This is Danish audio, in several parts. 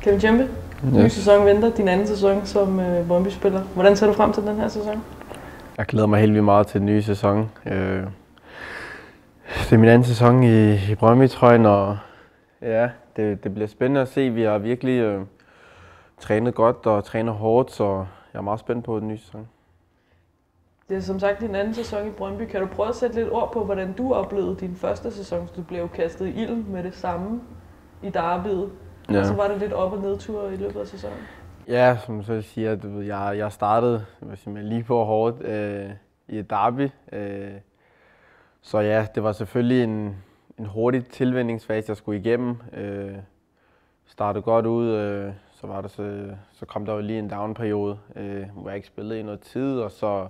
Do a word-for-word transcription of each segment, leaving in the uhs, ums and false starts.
Kevin Tjempe, ny yes. sæson venter, din anden sæson som øh, Brøndby-spiller. Hvordan ser du frem til den her sæson? Jeg glæder mig helt vildt meget til den nye sæson. Øh, det er min anden sæson i, i Brøndby-trøjen, og ja, det, det bliver spændende at se. Vi har virkelig øh, trænet godt og trænet hårdt, så jeg er meget spændt på den nye sæson. Det er som sagt din anden sæson i Brøndby. Kan du prøve at sætte lidt ord på, hvordan du oplevede din første sæson? Du blev kastet i ilden med det samme i derbyet, ja. Og så var det lidt op- og nedtur i løbet af sæsonen. Ja, som du så siger, du ved, jeg, jeg startede lige på hårdt øh, i et derby. Øh, så ja, det var selvfølgelig en, en hurtig tilvændingsfase, jeg skulle igennem. Øh, startede godt ud, øh, så, var der så, så kom der jo lige en down-periode, øh, hvor jeg ikke spillede i noget tid, og så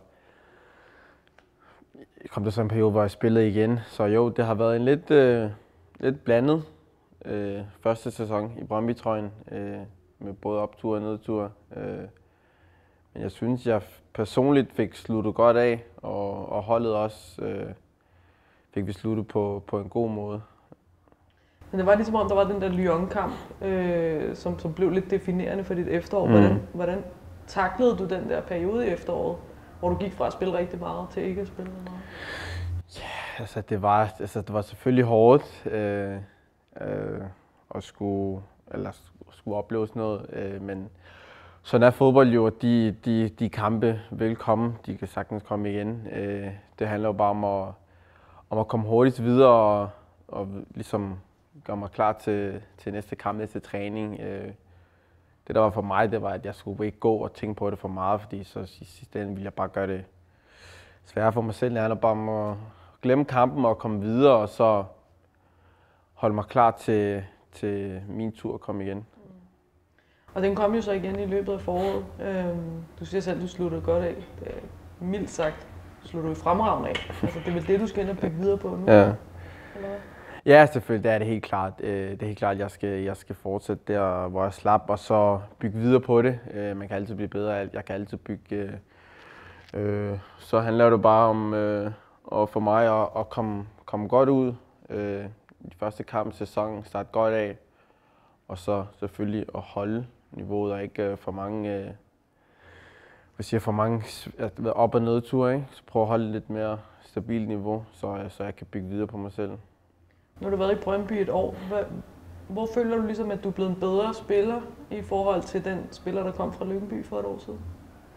kom der så en periode, hvor jeg spillede igen. Så jo, det har været en lidt, øh, lidt blandet øh, første sæson i Brøndby-trøjen, øh, med både optur og nedtur. Øh, men jeg synes, jeg personligt fik sluttet godt af, og, og holdet også øh, fik vi sluttet på, på en god måde. Men det var ligesom om, der var den der Lyon-kamp, øh, som, som blev lidt definerende for dit efterår. Mm. Hvordan, hvordan taklede du den der periode i efteråret, hvor du gik fra at spille rigtig meget til ikke at spille meget? Ja, altså det var, altså det var selvfølgelig hårdt øh, øh, at skulle, eller skulle opleve sådan noget, øh, men sådan er fodbold jo, at de, de, de kampe vil komme, de kan sagtens komme igen. Øh, det handler jo bare om at, om at komme hurtigt videre og, og ligesom gøre mig klar til, til næste kamp, næste træning. Øh, det der var for mig, det var, at jeg skulle ikke gå og tænke på det for meget, fordi så i sidste ende ville jeg bare gøre det sværere for mig selv. Det handler bare om at glemme kampen og komme videre, og så holde mig klar til, til min tur at komme igen. Og den kom jo så igen i løbet af foråret. Øhm, du siger selv, at du sluttede godt af. Det er mildt sagt, slutter du i fremragende af. Altså, det er vel det, du skal ind og bygge videre på nu? Ja. Eller hvad? Ja, selvfølgelig. Det er det helt klart. Det er helt klart, at jeg skal, jeg skal fortsætte der, hvor jeg slap, og så bygge videre på det. Man kan altid blive bedre. Jeg kan altid bygge. Øh, så handler det bare om øh, og for mig at, at komme, komme godt ud. Øh, I første kamp sæsonen, starte godt af, og så selvfølgelig at holde niveauet og ikke for mange, øh, hvad siger, for mange op- og nedture, ikke? Så prøve at holde lidt mere stabilt niveau, så, så jeg kan bygge videre på mig selv. Nu har du været i Brøndby et år. Hvor, hvor føler du ligesom, at du er blevet en bedre spiller i forhold til den spiller, der kom fra Lyngby for et år siden?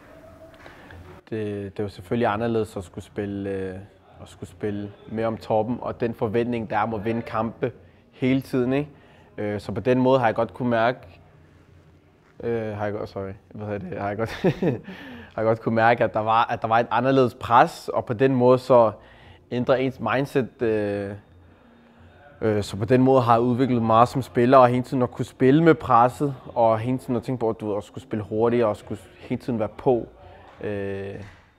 Det, det er jo selvfølgelig anderledes at skulle spille, øh, at skulle spille mere om toppen, og den forventning, der er om at vinde kampe hele tiden, ikke? Øh, så på den måde har jeg godt kunne mærke, øh, har jeg godt, sorry, hvad hedder det, har jeg godt, har jeg godt kunne mærke, at der var, at der var et anderledes pres, og på den måde så ændrer ens mindset. Øh, øh, så på den måde har jeg udviklet meget som spiller, og hele tiden at kunne spille med presset, og hele tiden at tænke på, at du også skulle spille hurtigere, og skulle hele tiden være på. Øh,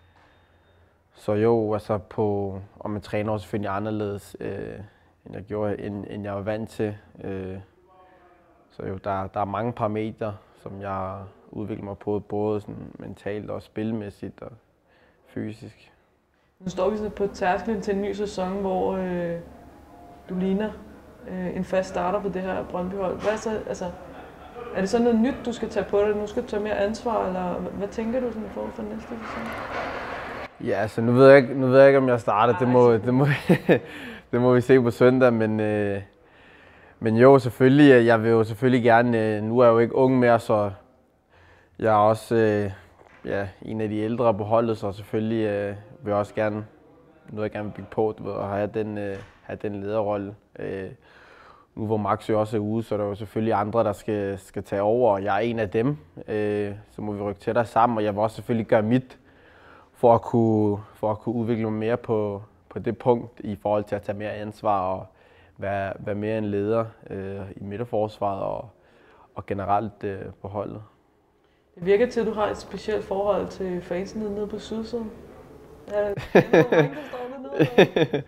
så jo, altså på, om man træner også selvfølgelig anderledes, øh, end jeg gjorde, end, end jeg var vant til. Øh, så jo, der, der er mange parametre, som jeg udvikler mig på, både sådan mentalt og spilmæssigt og fysisk. Nu står vi så på tærsklen til en ny sæson, hvor øh, du ligner øh, en fast starter på det her Brøndby-hold. Hvad er, så, altså, er det sådan noget nyt, du skal tage på dig? Nu skal du tage mere ansvar, eller hvad tænker du sådan i forhold for næste sæson? Ja, altså nu ved jeg ikke, nu ved jeg ikke om jeg starter. Det må, det må, det må vi se på søndag, men, øh, men jo, selvfølgelig. Jeg vil jo selvfølgelig gerne. Øh, nu er jeg jo ikke ung mere, så jeg er også øh, ja, en af de ældre på holdet, så selvfølgelig øh, vil jeg også gerne, nu jeg gerne vil bygge på, du ved, og have den, øh, have den lederrolle. Øh, nu hvor Max jo også er ude, så er der jo selvfølgelig andre, der skal, skal tage over, og jeg er en af dem. Øh, så må vi rykke tættere sammen, og jeg vil også selvfølgelig gøre mit, for at kunne, for at kunne udvikle mig mere på, på det punkt i forhold til at tage mere ansvar og være, være mere en leder øh, i midterforsvaret og, og generelt øh, på holdet. Det virker til, at du har et specielt forhold til fansene nede på sydsiden. Er der nogle drenge, der står dernede?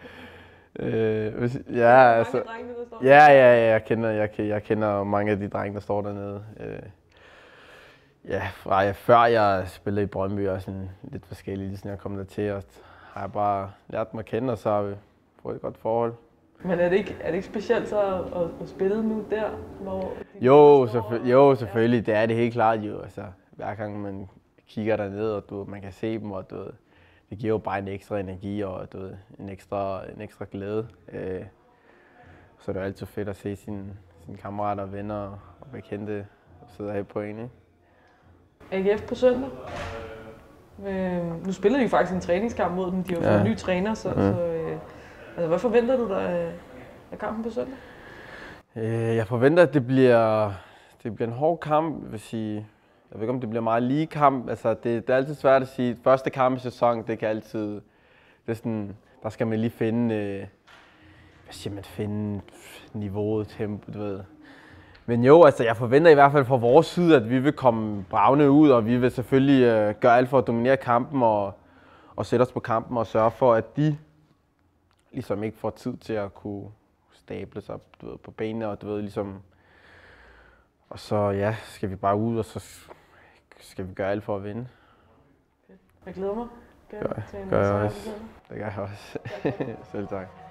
øh, ja, altså, drenge, der står ja, ja, ja, jeg kender, jeg, jeg kender mange af de drenge, der står dernede. Øh, Ja, fra jeg, før jeg spillede i Brøndby, og sådan lidt forskelligt, ligesom jeg kom der til, og har jeg bare lært mig at kende, og så har vi fået et godt forhold. Men er det ikke, er det ikke specielt så at, at, at spille nu der? Hvor jo, selvfø- jo, selvfølgelig. Det er det helt klart jo. Altså, hver gang man kigger derned, og du, man kan se dem, og du, det giver jo bare en ekstra energi og du, en, ekstra, en ekstra glæde. Øh, så det er altid fedt at se sine, sine kammerater, venner og bekendte sidde her på en. Ikke? A G F på søndag. Øh, nu spiller de jo faktisk en træningskamp mod dem. De har jo fået ja. en ny træner, så, ja. så øh, altså, hvad forventer du dig af kampen på søndag? Øh, jeg forventer, at det bliver, det bliver en hård kamp. Jeg vil sige, jeg ved ikke, om det bliver meget lige kamp. Altså, det, det er altid svært at sige. Første kamp i sæsonen, det kan altid, det er sådan, der skal man lige finde, øh, hvad siger man, finde niveauet, tempo, du ved. Men jo, altså jeg forventer i hvert fald fra vores side, at vi vil komme bravende ud, og vi vil selvfølgelig øh, gøre alt for at dominere kampen og, og sætte os på kampen og sørge for, at de ligesom ikke får tid til at kunne stable sig du ved, på benene, og du ved ligesom, og så ja, skal vi bare ud, og så skal vi gøre alt for at vinde. Jeg glæder mig. Gør, gør jeg også. Det gør jeg også. Selv tak.